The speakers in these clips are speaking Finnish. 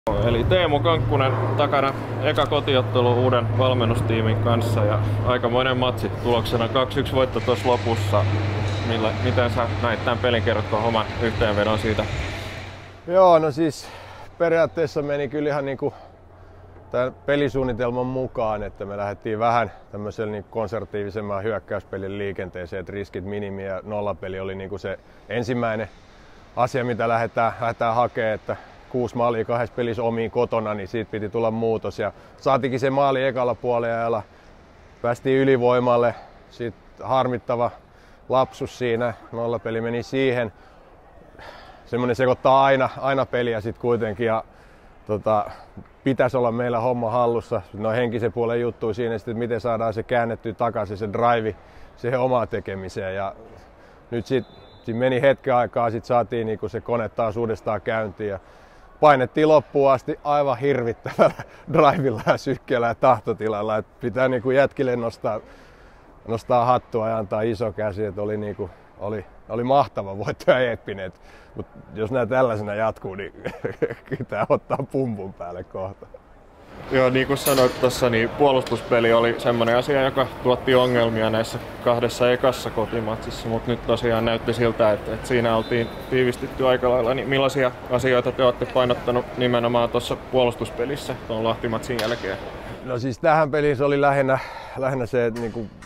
Eli Teemu Kankkunen takana eka kotiottelu uuden valmennustiimin kanssa ja aikamoinen matsi tuloksena 2-1 voitto tuossa lopussa. Miten sä näit tämän pelin, kerrotko oman yhteenvedon siitä? Joo, no siis periaatteessa meni kyllä ihan niinku tämän pelisuunnitelman mukaan, että me lähdettiin vähän tämmöisellä niinku konservatiivisemman hyökkäyspelin liikenteeseen, että riskit minimi ja nollapeli oli niinku se ensimmäinen asia, mitä lähdetään hakemaan, että 6 maalia 2 pelissä omiin kotona, niin siitä piti tulla muutos. Ja saatikin se maali ekalla puolella, päästiin ylivoimalle, sitten harmittava lapsus siinä, nollapeli meni siihen. Semmoinen sekoittaa aina peliä sitten kuitenkin ja pitäisi olla meillä homma hallussa. No henkisen puolen juttu siinä sitten, että miten saadaan se käännettyä takaisin, se drive siihen omaan tekemiseen. Ja nyt sitten meni hetken aikaa, sitten saatiin niinku se kone taas uudestaan käyntiin ja painettiin loppuun asti aivan hirvittävällä drivilla ja sykkeellä ja tahtotilalla. Et pitää niinku jätkille nostaa hattua ja antaa iso käsi, että oli mahtava voitto ja eeppinen. Mutta jos nämä tällaisena jatkuu, niin pitää ottaa pumpun päälle kohta. Joo, niin kuin sanoit tuossa, niin puolustuspeli oli semmoinen asia, joka tuotti ongelmia näissä 2 ekassa kotimatsissa, mutta nyt tosiaan näytti siltä, että siinä oltiin tiivistetty aika lailla. Niin millaisia asioita te olette painottanut nimenomaan tuossa puolustuspelissä tuon Lahti-matsin jälkeen? No siis tähän peliin se oli lähinnä se, että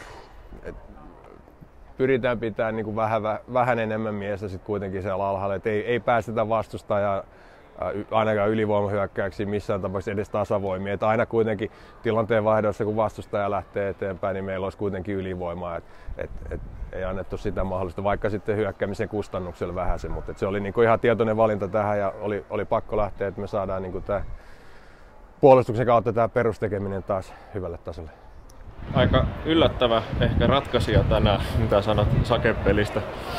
pyritään pitämään niinku vähän enemmän miestä sit kuitenkin siellä alhaalla, että ei päästetä vastustajaa ainakaan ylivoimahyökkäyksiin missään tapauksessa edes tasavoimia. Että aina kuitenkin tilanteen vaihdossa, kun vastustaja lähtee eteenpäin, niin meillä olisi kuitenkin ylivoimaa. Et ei annettu sitä mahdollista, vaikka sitten hyökkäämisen kustannuksella vähäsen. Mutta se oli niinku ihan tietoinen valinta tähän ja oli pakko lähteä, että me saadaan niinku puolustuksen kautta tämä perustekeminen taas hyvälle tasolle. Aika yllättävä ehkä ratkaisija tänään, mitä sanot Sake-pelistä?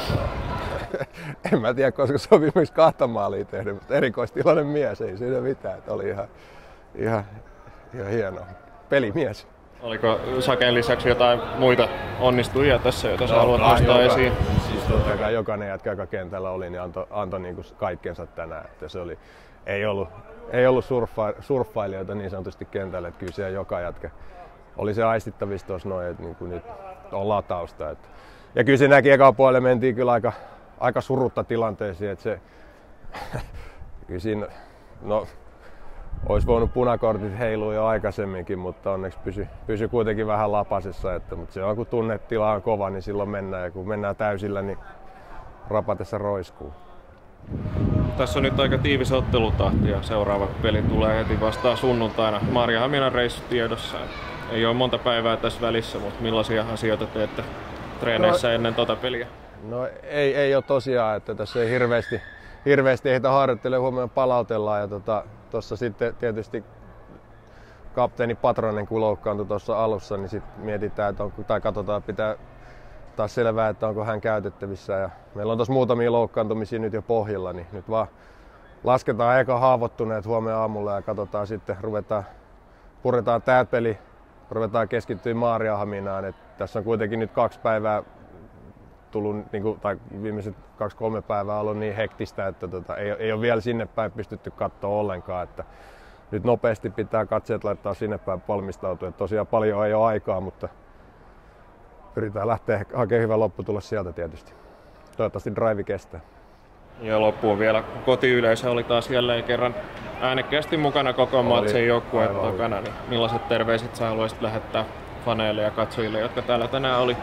En mä tiedä, koska sopi myös 2 maalia tehdä, mutta erikoistilainen mies, ei siinä mitään. Että oli ihan hieno pelimies. Oliko Saken lisäksi jotain muita onnistujia tässä, joita sä haluat nostaa esiin? Siis jokainen jätkä, joka kentällä oli, niin antoi niinku kaikkensa tänään. Että se oli, ei ollut surffailijoita niin sanotusti kentällä, että kyllä siellä joka jätkä oli se aistittavissa tuossa noin, että niin nyt on latausta. Että. Ja kyllä se näki ekaan puolelle mentiin kyllä aika surutta tilanteeseen, että se kyllä siinä, no, olisi voinut punakortit heilua jo aikaisemminkin, mutta onneksi pysy kuitenkin vähän lapasessa. Mutta se on, kun tunnetila on kova, niin silloin mennään ja kun mennään täysillä, niin rapatessa roiskuu. Tässä on nyt aika tiivis ottelutahti ja seuraava peli tulee heti vastaan sunnuntaina. Maarianhaminan reissu tiedossa. Ei ole monta päivää tässä välissä, mutta millaisia asioita teette treeneissä ennen tota peliä? No ei ole tosiaan, että tässä ei hirveästi heitä harjoittele, huomenna palautellaan ja tuossa sitten tietysti kapteeni Patronen kun loukkaantui tuossa alussa, niin sitten mietitään, tai katsotaan, pitää taas selvää, että onko hän käytettävissä. Ja meillä on tuossa muutamia loukkaantumisia nyt jo pohjilla, niin nyt vaan lasketaan eka haavoittuneet huomenna aamulla ja katsotaan sitten, puretaan tää peli, ruvetaan keskittyä Maarianhaminaan. Tässä on kuitenkin nyt 2 päivää tullut, tai viimeiset 2-3 päivää ollut niin hektistä, että ei ole vielä sinne päin pystytty katsoa ollenkaan. Että nyt nopeasti pitää katseet laittaa sinne päin valmistautua. Että tosiaan paljon ei ole aikaa, mutta pyritään lähteä hakemaan hyvä lopputulos sieltä tietysti. Toivottavasti drive kestää. Ja loppuun vielä kotiyleisö oli taas jälleen kerran äänekkäästi mukana koko matsin joukkueen takana. Niin millaiset terveiset sä haluaisit lähettää faneille ja katsojille, jotka täällä tänään oli?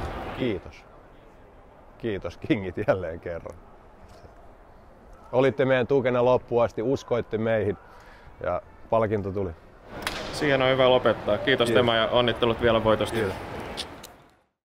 Kiitos Kingit jälleen kerran. Olitte meidän tukena loppuun asti, uskoitte meihin ja palkinto tuli. Siihen on hyvä lopettaa. Kiitos Tema ja onnittelut vielä voitosta. Kiitos.